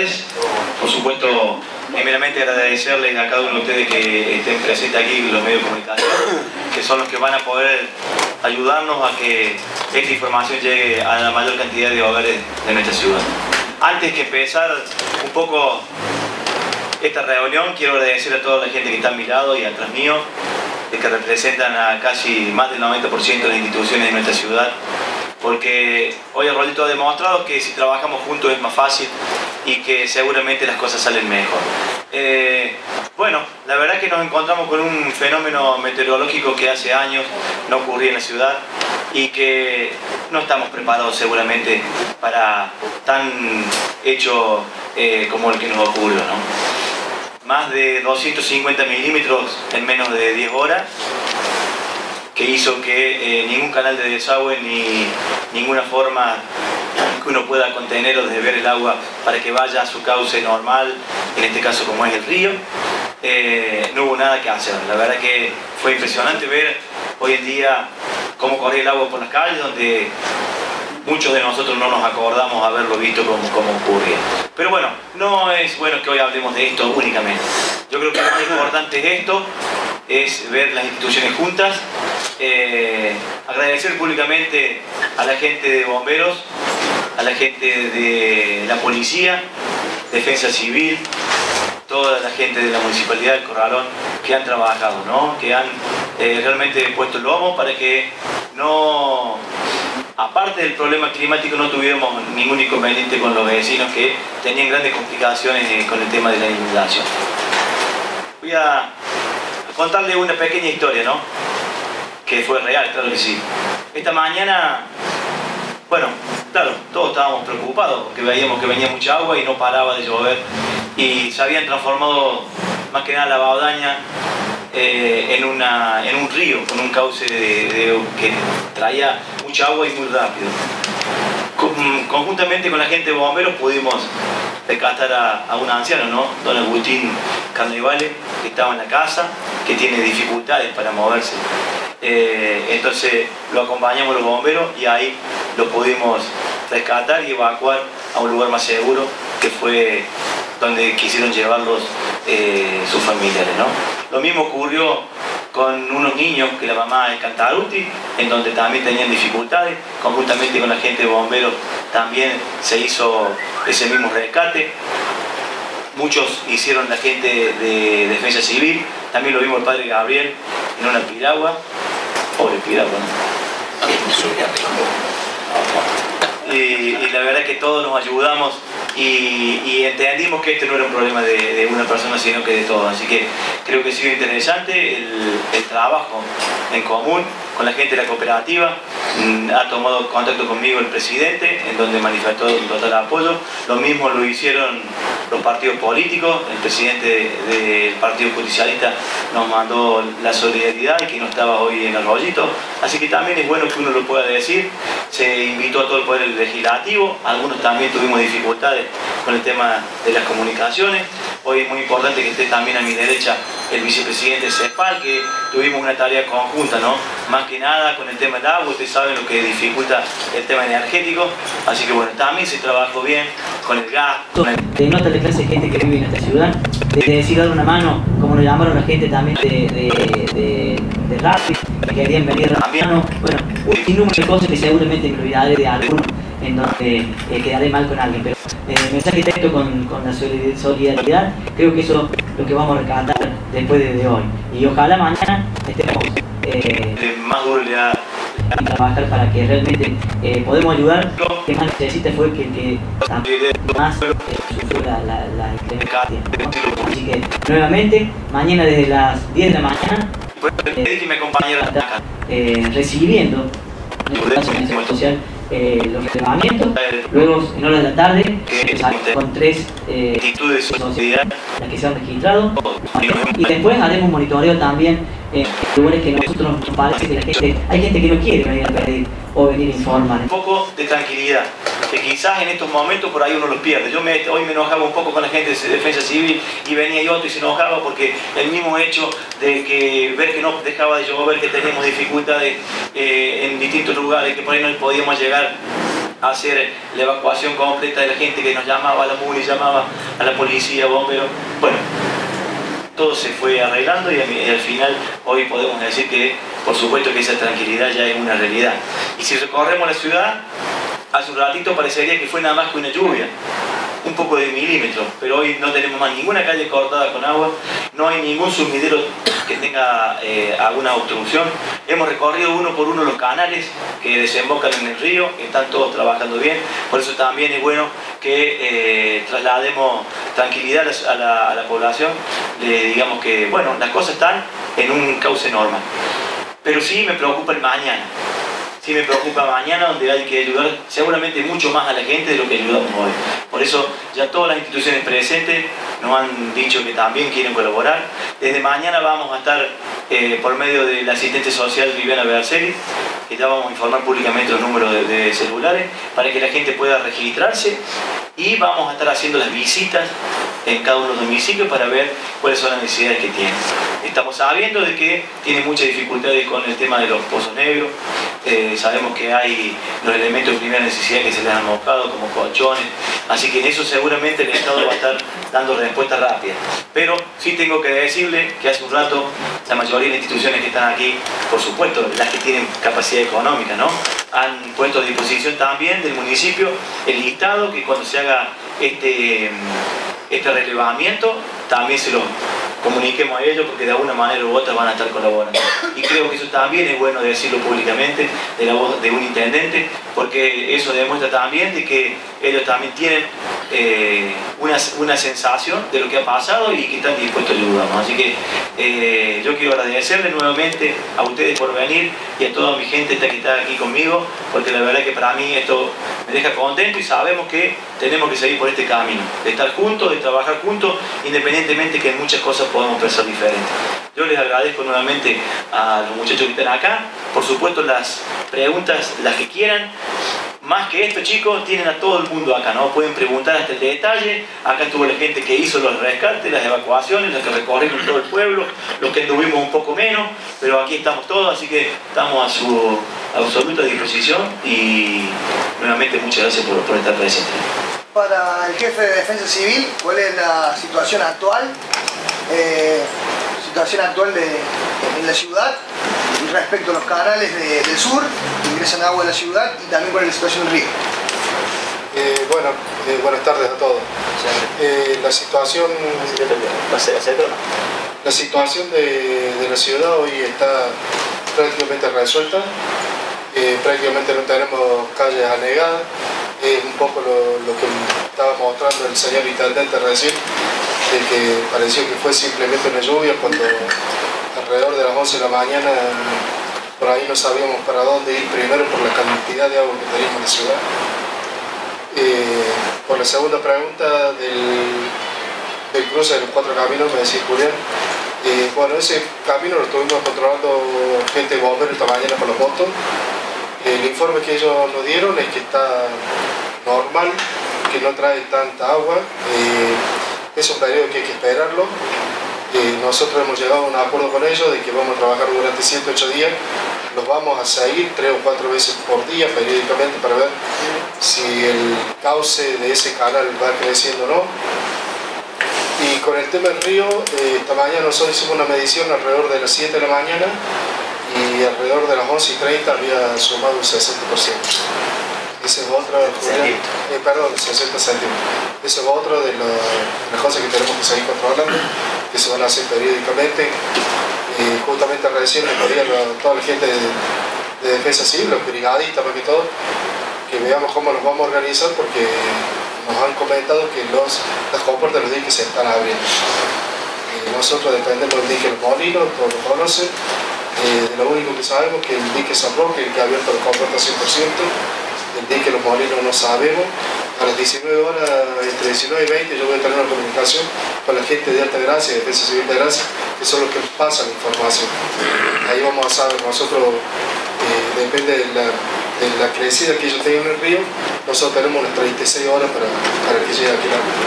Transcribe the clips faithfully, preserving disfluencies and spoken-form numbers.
tardes. Por supuesto, primeramente agradecerles a cada uno de ustedes que estén presentes aquí, los medios de comunicación, que son los que van a poder ayudarnos a que esta información llegue a la mayor cantidad de hogares de nuestra ciudad. Antes que empezar un poco esta reunión, quiero agradecer a toda la gente que está a mi lado y atrás mío, que representan a casi más del noventa por ciento de las instituciones de nuestra ciudad, porque hoy Arroyito ha demostrado que si trabajamos juntos es más fácil y que seguramente las cosas salen mejor. Eh, bueno, la verdad es que nos encontramos con un fenómeno meteorológico que hace años no ocurría en la ciudad y que no estamos preparados seguramente para tan hecho eh, como el que nos ocurrió, ¿no? Más de doscientos cincuenta milímetros en menos de diez horas, que hizo que eh, ningún canal de desagüe ni ninguna forma que uno pueda contener o desviar el agua para que vaya a su cauce normal, en este caso como es el río, eh, no hubo nada que hacer. La verdad que fue impresionante ver hoy en día cómo corría el agua por las calles, donde muchos de nosotros no nos acordamos haberlo visto como, como ocurría. Pero bueno, no es bueno que hoy hablemos de esto únicamente. Yo creo que lo más importante es esto, es ver las instituciones juntas, eh, agradecer públicamente a la gente de bomberos, a la gente de la policía, defensa civil, toda la gente de la Municipalidad del Corralón que han trabajado, ¿no? Que han eh, realmente puesto el lomo para que no, aparte del problema climático, no tuviéramos ningún inconveniente con los vecinos que tenían grandes complicaciones eh, con el tema de la inundación. Voy a contarle una pequeña historia, ¿no? Que fue real, claro que sí. Esta mañana, bueno, claro, todos estábamos preocupados porque veíamos que venía mucha agua y no paraba de llover y se habían transformado más que nada la Baudaña eh, en, una, en un río con un cauce de, de, que traía mucha agua y muy rápido. Con, conjuntamente con la gente de bomberos pudimos rescatar a, a un anciano, ¿no? Don Agustín Carnevale, que estaba en la casa, que tiene dificultades para moverse. Eh, entonces lo acompañamos los bomberos y ahí lo pudimos rescatar y evacuar a un lugar más seguro, que fue donde quisieron llevarlos eh, sus familiares, ¿no? Lo mismo ocurrió con unos niños que la mamá es Cantaruti, en donde también tenían dificultades. Conjuntamente con la gente de bomberos también se hizo ese mismo rescate. Muchos hicieron la gente de defensa civil, también lo vimos el padre Gabriel en una piragua. Pobre piragua, ¿no? Y, y la verdad es que todos nos ayudamos y, y entendimos que este no era un problema de, de una persona, sino que de todos. Así que creo que ha sido interesante el, el trabajo en común con la gente de la cooperativa. Ha tomado contacto conmigo el presidente, en donde manifestó un total apoyo. Lo mismo lo hicieron los partidos políticos. El presidente del Partido Justicialista nos mandó la solidaridad y que no estaba hoy en Arroyito. Así que también es bueno que uno lo pueda decir. Se invitó a todo el Poder Legislativo. Algunos también tuvimos dificultades con el tema de las comunicaciones. Hoy es muy importante que esté también a mi derecha el vicepresidente CESPAL, que tuvimos una tarea conjunta, ¿no? Más que nada con el tema del agua, ustedes saben lo que dificulta el tema energético, así que bueno, también se trabajó bien con el gas. De nota de clase de gente que vive en esta ciudad, de decir dar una mano, como nos llamaron la gente también de, de, de, de Rappi, que querían venir a la mano, bueno, un sinnúmero de cosas que seguramente me olvidaré de algunos, en donde eh, quedaré mal con alguien, pero eh, mensaje directo con, con la solidaridad, creo que eso es lo que vamos a rescatar después de, de hoy, y ojalá mañana estemos eh, más duro le da y trabajar para que realmente eh, podemos ayudar. Lo que más necesita fue que, que más eh, sufrió la, la, la inclemencia, ¿no? Así que nuevamente mañana desde las diez de la mañana eh, me acompañaron eh, recibiendo en social eh, los relevamientos, luego en horas de la tarde con tres eh, sociedades las que se han registrado y después haremos un monitoreo también en lugares que nosotros nos parece que la gente, hay gente que no quiere venir a pedir o venir a informar. Un poco de tranquilidad, que quizás en estos momentos por ahí uno los pierde. Yo me, hoy me enojaba un poco con la gente de defensa civil y venía y otro y se enojaba porque el mismo hecho de que ver que no dejaba de llover, que teníamos dificultades eh, en distintos lugares, que por ahí no podíamos llegar hacer la evacuación completa de la gente que nos llamaba, a la MUNI, llamaba a la policía, bomberos. Bueno, todo se fue arreglando y al final hoy podemos decir que por supuesto que esa tranquilidad ya es una realidad. Y si recorremos la ciudad, hace un ratito parecería que fue nada más que una lluvia, un poco de milímetros, pero hoy no tenemos más ninguna calle cortada con agua, no hay ningún sumidero que tenga eh, alguna obstrucción. Hemos recorrido uno por uno los canales que desembocan en el río, están todos trabajando bien, por eso también es bueno que eh, traslademos tranquilidad a la, a la población, le digamos que bueno, las cosas están en un cauce normal, pero sí me preocupa el mañana. Sí me preocupa mañana, donde hay que ayudar seguramente mucho más a la gente de lo que ayudamos hoy. Por eso ya todas las instituciones presentes nos han dicho que también quieren colaborar. Desde mañana vamos a estar eh, por medio de la asistente social Viviana Berceli, que ya vamos a informar públicamente los números de, de celulares para que la gente pueda registrarse, y vamos a estar haciendo las visitas en cada uno de los domicilios para ver cuáles son las necesidades que tienen. Estamos sabiendo de que tienen muchas dificultades con el tema de los pozos negros. Eh, sabemos que hay los elementos de primera necesidad que se les han mojado, como colchones, así que en eso seguramente el Estado va a estar dando respuesta rápida. Pero sí tengo que decirle que hace un rato la mayoría de las instituciones que están aquí, por supuesto las que tienen capacidad económica, ¿no?, han puesto a disposición también del municipio el listado, que cuando se haga este, este relevamiento también se lo comuniquemos a ellos, porque de alguna manera u otra van a estar colaborando. Y creo que eso también es bueno decirlo públicamente de la voz de un intendente, porque eso demuestra también de que ellos también tienen eh, una, una sensación de lo que ha pasado y que están dispuestos a ayudarnos. Así que eh, yo quiero agradecerle nuevamente a ustedes por venir y a toda mi gente que está aquí conmigo, porque la verdad que para mí esto me deja contento y sabemos que tenemos que seguir por este camino, de estar juntos, de trabajar juntos, independientemente que en muchas cosas podamos pensar diferentes. Yo les agradezco nuevamente a los muchachos que están acá. Por supuesto, las preguntas, las que quieran. Más que esto, chicos, tienen a todo el mundo acá, ¿no? Pueden preguntar hasta el detalle. Acá estuvo la gente que hizo los rescates, las evacuaciones, los que recorrieron todo el pueblo, los que anduvimos un poco menos, pero aquí estamos todos, así que estamos a su absoluta disposición y nuevamente muchas gracias por, por estar presentes. Para el jefe de Defensa Civil, ¿cuál es la situación actual? Eh, situación actual de, en la ciudad respecto a los canales de, del sur que ingresan agua a la ciudad, y también cuál es la situación del río. Eh, bueno, eh, buenas tardes a todos. Eh, la situación la situación de, de la ciudad hoy está prácticamente resuelta. Eh, prácticamente no tenemos calles anegadas. Es un poco lo, lo que estaba mostrando el señor intendente recién, de que pareció que fue simplemente una lluvia, cuando alrededor de las once de la mañana por ahí no sabíamos para dónde ir primero por la cantidad de agua que teníamos en la ciudad. Eh, por la segunda pregunta del, del cruce de los cuatro caminos, me decía Julián, eh, bueno, ese camino lo estuvimos controlando gente de bomberos esta mañana con los motos. El informe que ellos nos dieron es que está normal, que no trae tanta agua. Eh, es un periodo que hay que esperarlo. Eh, nosotros hemos llegado a un acuerdo con ellos de que vamos a trabajar durante ciento ocho días. Los vamos a seguir tres o cuatro veces por día periódicamente para ver si el cauce de ese canal va creciendo o no. Y con el tema del río, eh, esta mañana nosotros hicimos una medición alrededor de las siete de la mañana, y alrededor de las once y treinta había sumado un sesenta por ciento. Esa es otra, eh, perdón, sesenta centímetros. Esa es otra de, lo, de las cosas que tenemos que seguir controlando, que se van a hacer periódicamente. Eh, justamente recién me pedían a toda la gente de, de Defensa Civil, los brigadistas más que todo, que veamos cómo nos vamos a organizar, porque nos han comentado que los, las compuertas de los diques se están abriendo. Eh, nosotros dependemos del dique Los Molinos, todos lo conocen. Eh, de lo único que sabemos es que el dique San Roque, el que ha abierto la compuerta cien por ciento, el dique Los Molinos no sabemos. A las diecinueve horas, entre diecinueve y veinte, yo voy a tener una comunicación con la gente de Altagracia, de Defensa Civil de Gracia, que son los que nos pasan la información. Ahí vamos a saber, nosotros, eh, depende de la, de la crecida que ellos tengan en el río, nosotros tenemos unas treinta y seis horas para, para que llegue aquí la agua.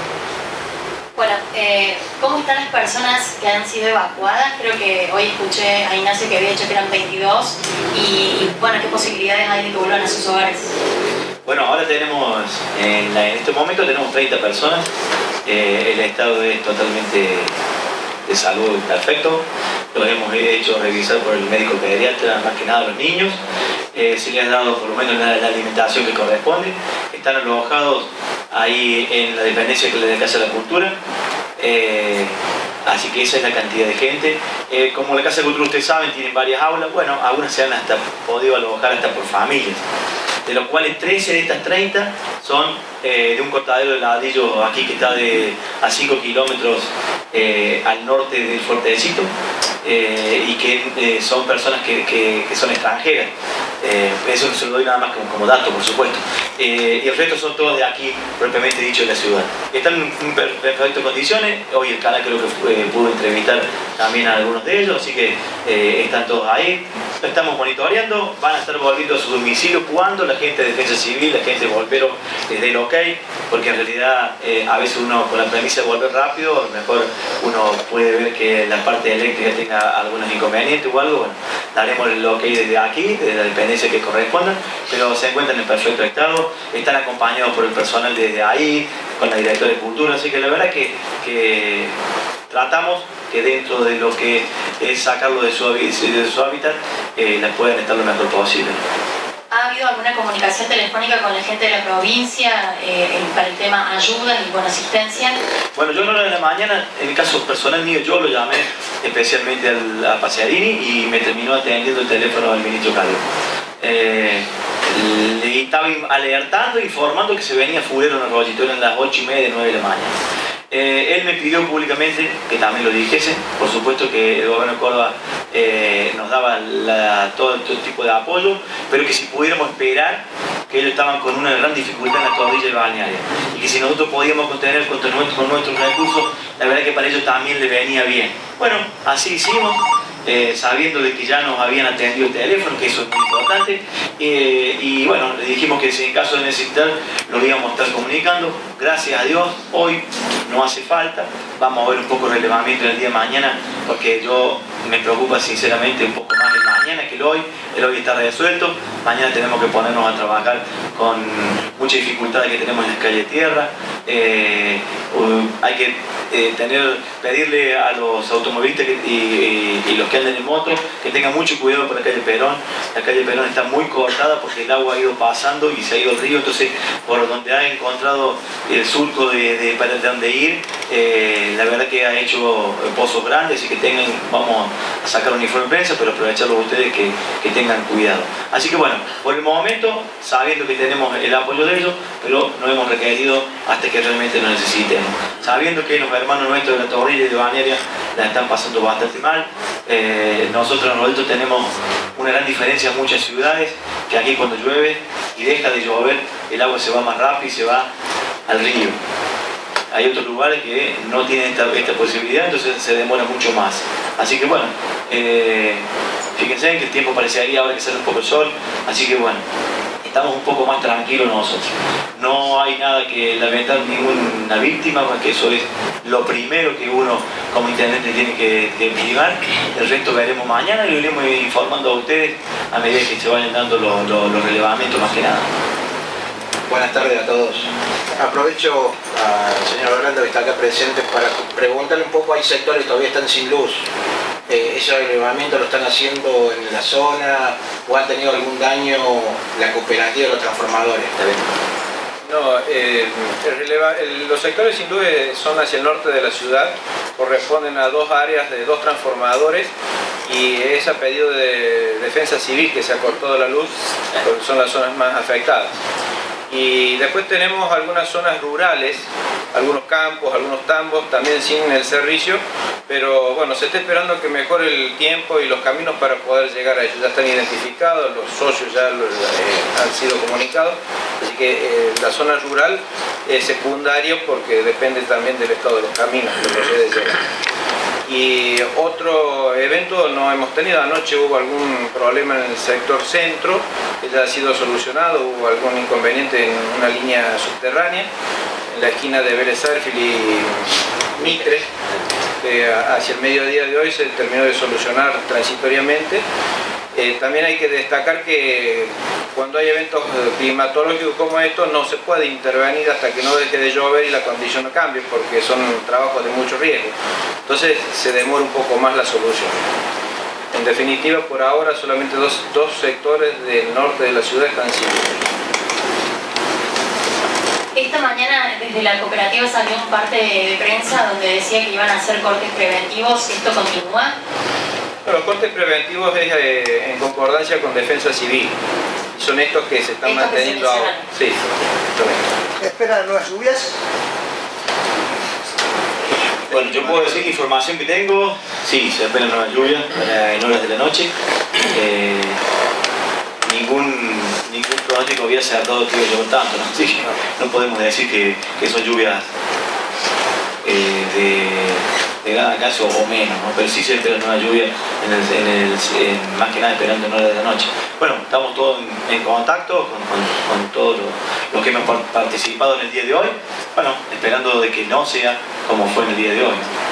Bueno, eh, ¿cómo están las personas que han sido evacuadas? Creo que hoy escuché a Ignacio que había dicho que eran veintidós, y, y bueno, ¿qué posibilidades hay de que vuelvan a sus hogares? Bueno, ahora tenemos, en, la, en este momento tenemos treinta personas, eh, el estado es totalmente de salud perfecto, los hemos hecho revisar por el médico pediatra, más que nada a los niños, eh, se les ha dado por lo menos la, la alimentación que corresponde, están alojados ahí en la dependencia de la Casa de la Cultura, eh, así que esa es la cantidad de gente. Eh, como la Casa de Cultura ustedes saben, tienen varias aulas, bueno, algunas se han hasta podido alojar hasta por familias, de los cuales trece de estas treinta son eh, de un cortadero de ladrillo aquí que está de, a cinco kilómetros eh, al norte del Fuertecito, eh, y que eh, son personas que, que, que son extranjeras. Eh, eso se lo doy nada más como, como dato, por supuesto. Eh, y el resto son todos de aquí, propiamente dicho, de la ciudad. Están en perfectas condiciones. Hoy el canal creo que eh, pudo entrevistar también a algunos de ellos, así que eh, están todos ahí. Lo estamos monitoreando, van a estar volviendo a su domicilio cuando la gente de Defensa Civil, la gente de Bombero les dé el ok, porque en realidad eh, a veces uno con la premisa de volver rápido, a lo mejor uno puede ver que la parte eléctrica tenga algunos inconvenientes o algo. Bueno, daremos el ok desde aquí, desde la dependencia que corresponda, pero se encuentran en perfecto estado, están acompañados por el personal desde ahí, con la directora de Cultura, así que la verdad que, que tratamos que dentro de lo que es sacarlo de su, de su hábitat, eh, las puedan estar lo mejor posible. ¿Ha habido alguna comunicación telefónica con la gente de la provincia eh, para el tema ayuda y buena asistencia? Bueno, yo en hora de la mañana, en el caso personal mío, yo lo llamé especialmente al, a Pasearini y me terminó atendiendo el teléfono del ministro Calvo. Eh, le estaba alertando, informando que se venía fulero en el Arroyito, eran las ocho y media, nueve de la mañana. Eh, él me pidió públicamente que también lo dijese, por supuesto que el gobierno de Córdoba eh, nos daba la, todo, todo tipo de apoyo, pero que si pudiéramos esperar, que ellos estaban con una gran dificultad en la cordilla de balnearia, y que si nosotros podíamos contener con, nuestro, con nuestros recursos, la verdad que para ellos también les venía bien. Bueno, así hicimos. Eh, sabiendo de que ya nos habían atendido el teléfono, que eso es muy importante, eh, y bueno, le dijimos que si en caso de necesitar lo íbamos a estar comunicando. Gracias a Dios, hoy no hace falta, vamos a ver un poco el relevamiento del día de mañana, porque yo me preocupa sinceramente un poco más el mañana que el hoy. El hoy está resuelto, mañana tenemos que ponernos a trabajar con muchas dificultades que tenemos en las calles de tierra. Eh, hay que eh, tener, pedirle a los automovilistas que, y, y, y los que anden en moto que tengan mucho cuidado por la calle Perón. La calle Perón está muy cortada porque el agua ha ido pasando y se ha ido al río, entonces por donde ha encontrado el surco de, de para dónde ir, eh, la verdad que ha hecho pozos grandes, así que tengan, vamos a sacar un informe de prensa, pero aprovecharlo ustedes que, que tengan cuidado. Así que bueno, por el momento, sabiendo que tenemos el apoyo de ellos, pero no hemos requerido hasta que realmente lo necesitemos. Sabiendo que los hermanos nuestros de la Torrilla y de Balnearia la están pasando bastante mal. Eh, nosotros nosotros tenemos una gran diferencia en muchas ciudades, que aquí cuando llueve y deja de llover, el agua se va más rápido y se va al río. Hay otros lugares que no tienen esta, esta posibilidad, entonces se demora mucho más. Así que bueno, eh, fíjense que el tiempo parecería ahora que sale un poco el sol, así que bueno, estamos un poco más tranquilos nosotros. No hay nada que lamentar, ninguna víctima, porque eso es lo primero que uno como intendente tiene que, que mitigar. El resto veremos mañana y lo iremos informando a ustedes a medida que se vayan dando los, los, los relevamientos más que nada. Buenas tardes a todos. Aprovecho al señor Orlando que está acá presente para preguntarle un poco, hay sectores que todavía están sin luz. Eh, ¿Ese relevamiento lo están haciendo en la zona o han tenido algún daño la cooperativa de los transformadores? No, eh, el releva, el, los sectores sin luz son hacia el norte de la ciudad, corresponden a dos áreas de dos transformadores y es a pedido de Defensa Civil que se ha cortado la luz, porque son las zonas más afectadas. Y después tenemos algunas zonas rurales, algunos campos, algunos tambos, también sin el servicio, pero bueno, se está esperando que mejore el tiempo y los caminos para poder llegar a ellos. Ya están identificados, los socios ya lo, eh, han sido comunicados, así que eh, la zona rural es secundaria porque depende también del estado de los caminos que procede llegar. Y otro evento no hemos tenido, anoche hubo algún problema en el sector centro, que ya ha sido solucionado, hubo algún inconveniente en una línea subterránea, en la esquina de Vélez Arfield y Mitre, que hacia el mediodía de hoy se terminó de solucionar transitoriamente. Eh, también hay que destacar que cuando hay eventos climatológicos como estos no se puede intervenir hasta que no deje de llover y la condición no cambie, porque son trabajos de mucho riesgo. Entonces se demora un poco más la solución. En definitiva, por ahora solamente dos, dos sectores del norte de la ciudad están sin luz. Esta mañana desde la cooperativa salió un parte de prensa donde decía que iban a hacer cortes preventivos. ¿Esto continúa? Los cortes preventivos es eh, en concordancia con Defensa Civil. Son estos que se están estos manteniendo se ahora. Sí, exactamente. ¿Esperan nuevas lluvias? Bueno, yo puedo decir que información que tengo, sí, se esperan nuevas lluvias para en horas de la noche. Eh, ningún, ningún pronóstico había acertado que iba a llover tanto, ¿no? Así que no podemos decir que, que son lluvias eh, de, de gran acaso o menos, ¿no? Pero sí se espera nueva lluvia, en el, en el, en, más que nada esperando en horas de la noche. Bueno, estamos todos en, en contacto con, con, con todos los, los que hemos participado en el día de hoy, bueno, esperando de que no sea como fue en el día de hoy.